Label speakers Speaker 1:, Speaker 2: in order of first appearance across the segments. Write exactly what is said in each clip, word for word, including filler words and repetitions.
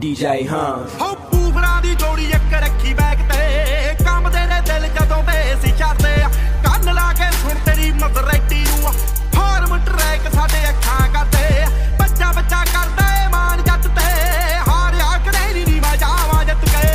Speaker 1: D J Hans
Speaker 2: ਹੋ ਪੂਫਰਾਂ ਦੀ ਜੋੜੀ ਇੱਕ ਰੱਖੀ ਬੈਗ ਤੇ ਕੰਮ ਦੇ ਨੇ ਦਿਲ ਜਦੋਂ ਤੇ ਸੀ ਚੜਦੇ ਕੰਨ ਲਾ ਕੇ ਸੁਣ ਤੇਰੀ ਮਜ਼ਰੈਟੀ ਨੂੰ ਫਾਰਮ ਟਰੈਕ ਸਾਡੇ ਅੱਖਾਂ ਕਰਦੇ ਬੱਚਾ ਬੱਚਾ ਕਰਦਾ ਏ ਮਾਨ ਜੱਟ ਤੇ ਹਾਰਿਆ ਕਦੇ ਨਹੀਂ ਨੀ ਮੈਂ ਜਾਵਾਂ ਜਿੱਤ ਕੇ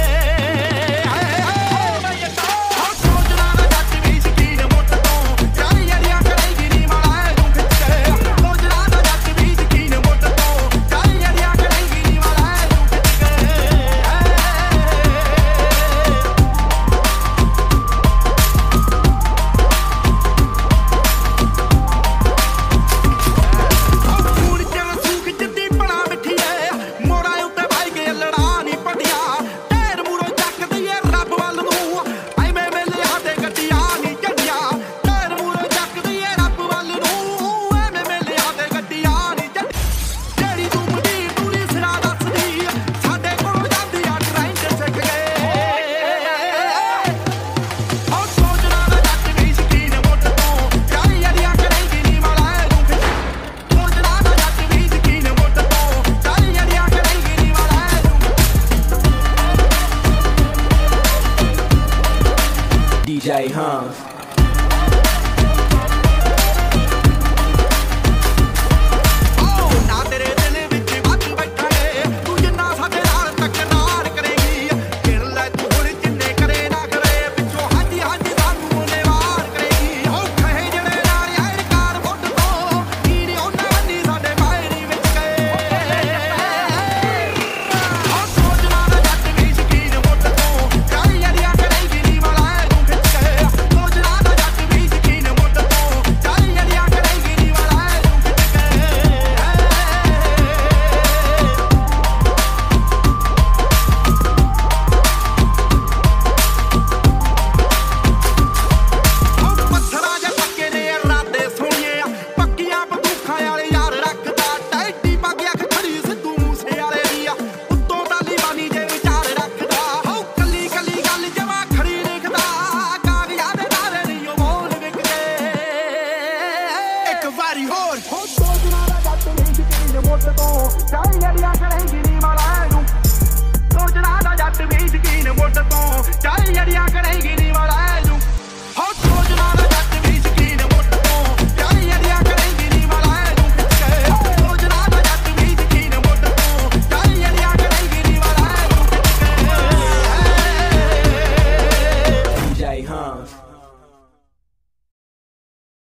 Speaker 1: D J Hans